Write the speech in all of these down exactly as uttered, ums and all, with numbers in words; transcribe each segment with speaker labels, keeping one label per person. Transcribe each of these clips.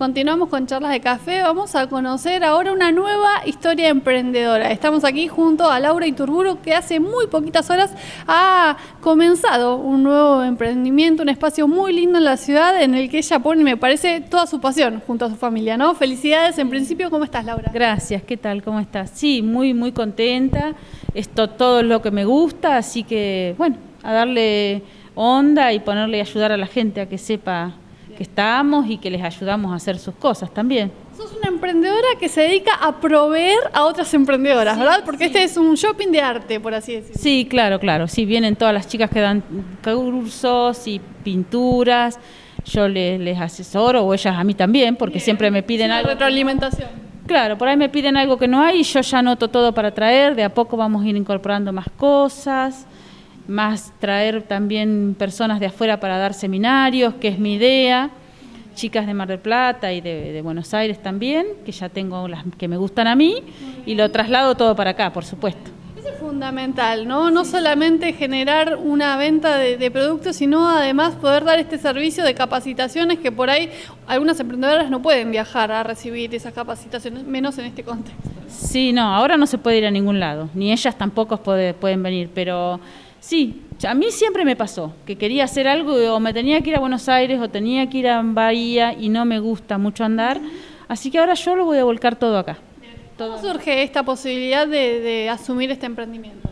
Speaker 1: continuamos con Charlas de Café. Vamos a conocer ahora una nueva historia emprendedora. Estamos aquí junto a Laura Iturburu, que hace muy poquitas horas ha comenzado un nuevo emprendimiento, un espacio muy lindo en la ciudad en el que ella pone, me parece, toda su pasión junto a su familia, ¿no? Felicidades en principio. ¿Cómo estás, Laura?
Speaker 2: Gracias, ¿qué tal? ¿Cómo estás? Sí, muy, muy contenta. Esto todo es lo que me gusta, así que, bueno, a darle onda y ponerle y ayudar a la gente a que sepa que estamos y que les ayudamos a hacer sus cosas también.
Speaker 1: Sos una emprendedora que se dedica a proveer a otras emprendedoras, sí, ¿verdad? Porque sí. Este es un shopping de arte, por así decirlo.
Speaker 2: Sí, claro, claro. Sí, vienen todas las chicas que dan cursos y pinturas. Yo les, les asesoro, o ellas a mí también, porque Bien. siempre me piden
Speaker 1: sí,
Speaker 2: algo.
Speaker 1: Retroalimentación.
Speaker 2: Claro, por ahí me piden algo que no hay y yo ya anoto todo para traer. De a poco vamos a ir incorporando más cosas. Más traer también personas de afuera para dar seminarios, que es mi idea, chicas de Mar del Plata y de, de Buenos Aires también, que ya tengo las que me gustan a mí, y lo traslado todo para acá, por supuesto.
Speaker 1: Eso es fundamental, ¿no? No solamente generar una venta de, de productos, sino además poder dar este servicio de capacitaciones que por ahí algunas emprendedoras no pueden viajar a recibir esas capacitaciones, menos en este contexto.
Speaker 2: Sí, no, ahora no se puede ir a ningún lado, ni ellas tampoco puede, pueden venir, pero... Sí, a mí siempre me pasó que quería hacer algo o me tenía que ir a Buenos Aires o tenía que ir a Bahía y no me gusta mucho andar, así que ahora yo lo voy a volcar todo acá.
Speaker 1: ¿Cómo surge esta posibilidad de, de asumir este emprendimiento?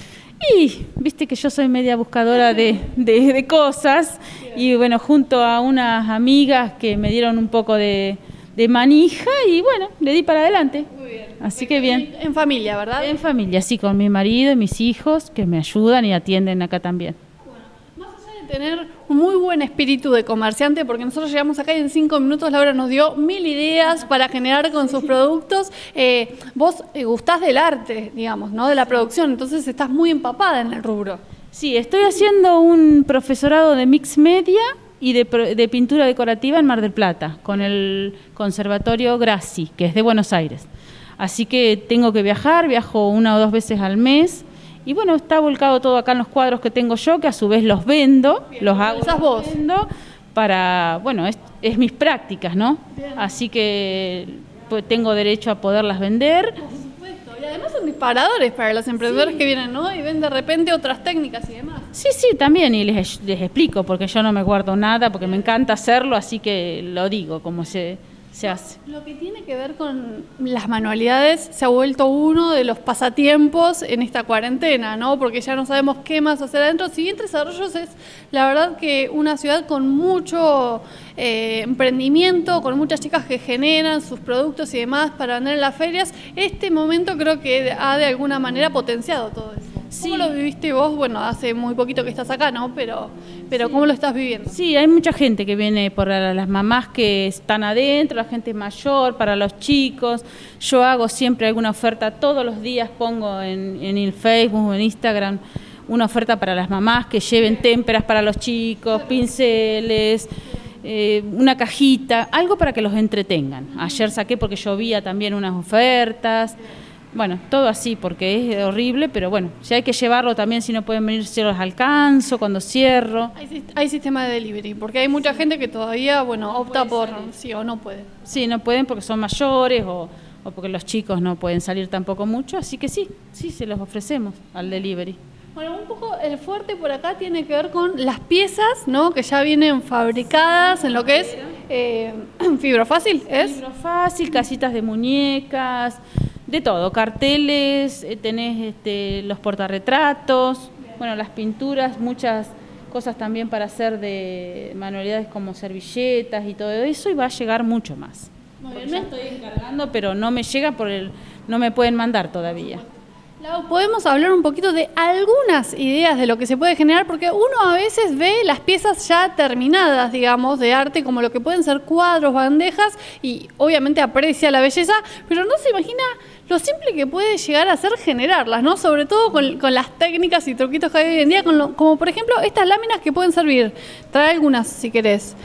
Speaker 2: Y viste que yo soy media buscadora de, de, de cosas y bueno, junto a unas amigas que me dieron un poco de, de manija y bueno, le di para adelante.
Speaker 1: Muy bien.
Speaker 2: Así que bien.
Speaker 1: En familia, ¿verdad?
Speaker 2: En familia, sí, con mi marido y mis hijos que me ayudan y atienden acá también.
Speaker 1: Bueno, más allá de tener un muy buen espíritu de comerciante, porque nosotros llegamos acá y en cinco minutos Laura nos dio mil ideas para generar con sus productos. Eh, vos eh, gustás del arte, digamos, ¿no? De la producción, entonces estás muy empapada en el rubro.
Speaker 2: Sí, estoy haciendo un profesorado de mix media y de, de pintura decorativa en Mar del Plata, con el Conservatorio Grassi, que es de Buenos Aires. Así que tengo que viajar, viajo una o dos veces al mes y bueno, está volcado todo acá en los cuadros que tengo yo, que a su vez los vendo, Bien, los hago
Speaker 1: los vos.
Speaker 2: vendo para, bueno, es, es mis prácticas, ¿no? Bien. Así que pues, tengo derecho a poderlas vender.
Speaker 1: Por supuesto, y además son disparadores para los emprendedores sí. que vienen, ¿no? Y ven de repente otras técnicas y demás.
Speaker 2: Sí, sí, también, y les, les explico, porque yo no me guardo nada, porque me encanta hacerlo, así que lo digo, como se... se hace.
Speaker 1: Lo que tiene que ver con las manualidades se ha vuelto uno de los pasatiempos en esta cuarentena, ¿no? Porque ya no sabemos qué más hacer adentro. Si bien Tres Arroyos es, la verdad, que una ciudad con mucho eh, emprendimiento, con muchas chicas que generan sus productos y demás para vender en las ferias, este momento creo que ha de alguna manera potenciado todo eso. Sí. ¿Cómo lo viviste vos? Bueno, hace muy poquito que estás acá, ¿no? Pero, pero sí. ¿Cómo lo estás viviendo?
Speaker 2: Sí, hay mucha gente que viene por las mamás que están adentro, la gente mayor, para los chicos. Yo hago siempre alguna oferta, todos los días pongo en, en el Facebook o en Instagram una oferta para las mamás que lleven témperas para los chicos, pinceles, eh, una cajita, algo para que los entretengan. Ayer saqué porque llovía también unas ofertas. Bueno, todo así, porque es horrible, pero bueno, si hay que llevarlo también, si no pueden venir, yo los alcanzo cuando cierro.
Speaker 1: Hay, hay sistema de delivery, porque hay mucha gente que todavía, bueno, opta por sí o no puede.
Speaker 2: Sí, no pueden porque son mayores o, o porque los chicos no pueden salir tampoco mucho, así que sí, sí, se los ofrecemos al delivery.
Speaker 1: Bueno, un poco el fuerte por acá tiene que ver con las piezas, ¿no? Que ya vienen fabricadas en lo que es eh, fibrofácil, ¿es?
Speaker 2: Fibrofácil, casitas de muñecas... De todo, carteles, eh, tenés este, los portarretratos, bueno, las pinturas, muchas cosas también para hacer de manualidades como servilletas y todo eso, y va a llegar mucho más. Muy bien, me estoy encargando, pero no me llega por el, no me pueden mandar todavía.
Speaker 1: Lau, podemos hablar un poquito de algunas ideas de lo que se puede generar, porque uno a veces ve las piezas ya terminadas, digamos, de arte, como lo que pueden ser cuadros, bandejas, y obviamente aprecia la belleza, pero no se imagina lo simple que puede llegar a ser generarlas, ¿no? Sobre todo con, con las técnicas y truquitos que hay hoy en día, con lo, como por ejemplo estas láminas que pueden servir. Trae algunas si querés.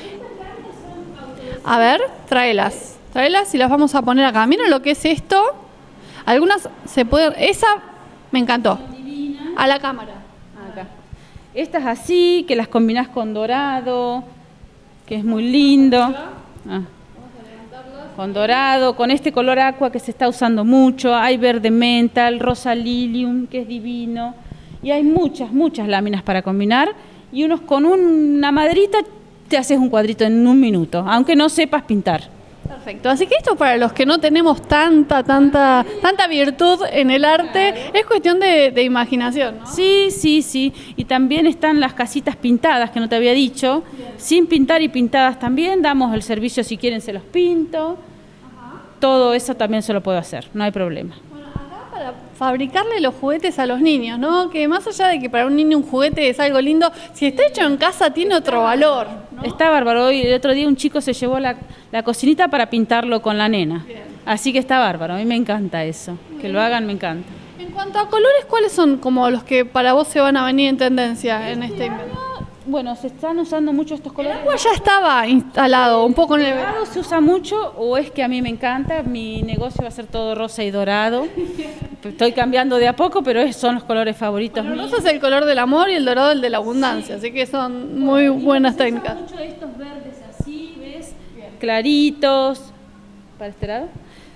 Speaker 1: A ver, tráelas. Tráelas y las vamos a poner acá. Miren lo que es esto. Algunas se pueden... Esa me encantó. A la cámara.
Speaker 2: Acá. Estas así, que las combinás con dorado, que es muy lindo. Ah. con dorado, con este color aqua que se está usando mucho, hay verde menta, el rosa lilium, que es divino, y hay muchas, muchas láminas para combinar, y unos con una maderita te haces un cuadrito en un minuto, aunque no sepas pintar.
Speaker 1: Perfecto, así que esto para los que no tenemos tanta, tanta, tanta virtud en el arte, es cuestión de, de imaginación, ¿no?
Speaker 2: Sí, sí, sí, y también están las casitas pintadas, que no te había dicho, bien. Sin pintar y pintadas también, damos el servicio si quieren se los pinto, ajá. Todo eso también se lo puedo hacer, no hay problema.
Speaker 1: Para fabricarle los juguetes a los niños, ¿no? Que más allá de que para un niño un juguete es algo lindo, si está hecho en casa tiene otro valor, ¿no?
Speaker 2: Está bárbaro. Hoy el otro día un chico se llevó la, la cocinita para pintarlo con la nena. Bien. Así que está bárbaro, a mí me encanta eso. Bien. Que lo hagan me encanta.
Speaker 1: En cuanto a colores, ¿cuáles son como los que para vos se van a venir en tendencia en este invierno?
Speaker 2: Bueno, se están usando mucho estos colores.
Speaker 1: El agua ya estaba instalado, un poco en el
Speaker 2: dorado se usa mucho, o es que a mí me encanta, mi negocio va a ser todo rosa y dorado. Estoy cambiando de a poco, pero esos son los colores favoritos
Speaker 1: bueno,
Speaker 2: míos.
Speaker 1: El rosa es el color del amor y el dorado el de la abundancia, sí. Así que son muy y buenas
Speaker 2: se
Speaker 1: técnicas.
Speaker 2: Usa mucho de estos verdes así, ¿ves? Bien. Claritos, para este lado.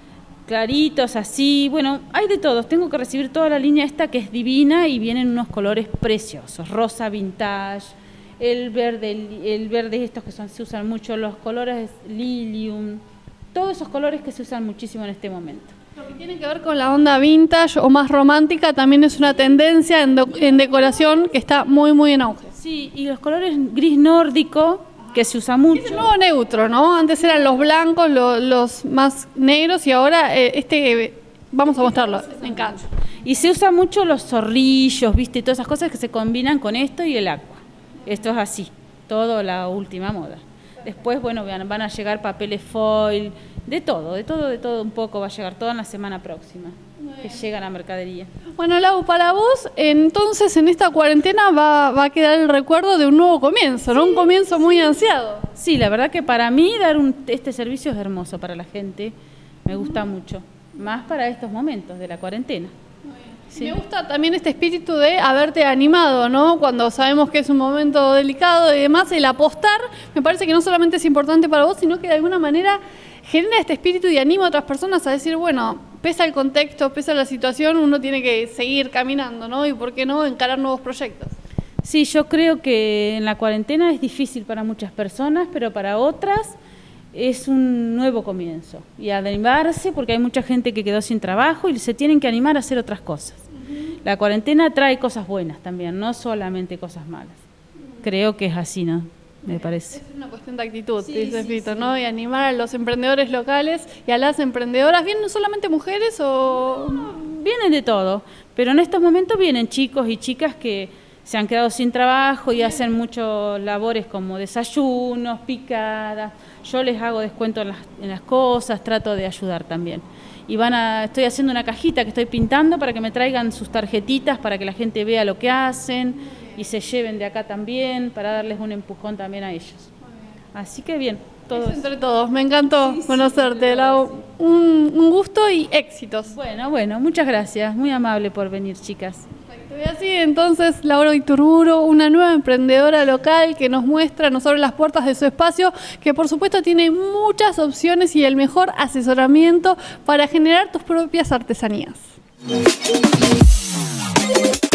Speaker 2: Claritos, así, bueno, hay de todos. Tengo que recibir toda la línea esta que es divina y vienen unos colores preciosos, rosa vintage. El verde, el, el verde estos que son, se usan mucho, los colores lilium, todos esos colores que se usan muchísimo en este momento.
Speaker 1: Lo que tiene que ver con la onda vintage o más romántica también es una tendencia en, do, en decoración que está muy muy en auge.
Speaker 2: Sí, y los colores gris nórdico, que se usa mucho.
Speaker 1: Es el nuevo neutro, ¿no? Antes eran los blancos, lo, los más negros y ahora eh, este, eh, vamos a mostrarlo, me encanta.
Speaker 2: Y se usa mucho los zorrillos, ¿viste? Todas esas cosas que se combinan con esto y el agua. Esto es así, todo la última moda. Después, bueno, van a llegar papeles foil, de todo, de todo, de todo un poco va a llegar, todo en la semana próxima, que llega la mercadería.
Speaker 1: Bueno, Lau, para vos, entonces en esta cuarentena va, va a quedar el recuerdo de un nuevo comienzo, ¿no? Sí, un comienzo muy ansiado.
Speaker 2: Sí, la verdad que para mí dar un, este servicio es hermoso para la gente, me gusta mucho, más para estos momentos de la cuarentena. Sí.
Speaker 1: Me gusta también este espíritu de haberte animado, ¿no? Cuando sabemos que es un momento delicado y demás, el apostar, me parece que no solamente es importante para vos, sino que de alguna manera genera este espíritu y anima a otras personas a decir, bueno, pese al contexto, pese a la situación, uno tiene que seguir caminando, ¿no? Y por qué no encarar nuevos proyectos.
Speaker 2: Sí, yo creo que en la cuarentena es difícil para muchas personas, pero para otras es un nuevo comienzo y animarse porque hay mucha gente que quedó sin trabajo y se tienen que animar a hacer otras cosas. Uh-huh. La cuarentena trae cosas buenas también, no solamente cosas malas. Uh-huh. Creo que es así, ¿no? Me parece. Es
Speaker 1: una cuestión de actitud,
Speaker 2: sí,
Speaker 1: dice
Speaker 2: sí,
Speaker 1: Fito,
Speaker 2: sí.
Speaker 1: ¿no? Y animar a los emprendedores locales y a las emprendedoras. ¿Vienen solamente mujeres o...?
Speaker 2: No, vienen de todo, pero en estos momentos vienen chicos y chicas que se han quedado sin trabajo y hacen muchos labores como desayunos, picadas. Yo les hago descuento en las, en las cosas, trato de ayudar también. Y van a, estoy haciendo una cajita que estoy pintando para que me traigan sus tarjetitas para que la gente vea lo que hacen y se lleven de acá también para darles un empujón también a ellos. Así que bien, todos.
Speaker 1: Entre todos, me encantó sí, conocerte,
Speaker 2: sí,
Speaker 1: Lau. Un, un gusto y éxitos.
Speaker 2: Bueno, bueno, muchas gracias, muy amable por venir, chicas.
Speaker 1: Y así entonces Laura Iturburu, una nueva emprendedora local que nos muestra, nos abre las puertas de su espacio, que por supuesto tiene muchas opciones y el mejor asesoramiento para generar tus propias artesanías.